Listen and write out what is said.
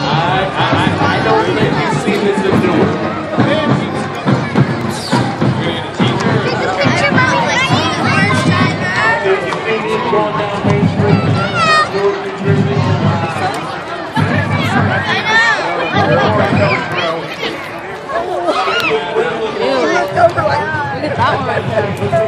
I don't think you've seen this in Newark. Going down Main Street, Newark, New Jersey. Look at that one right there.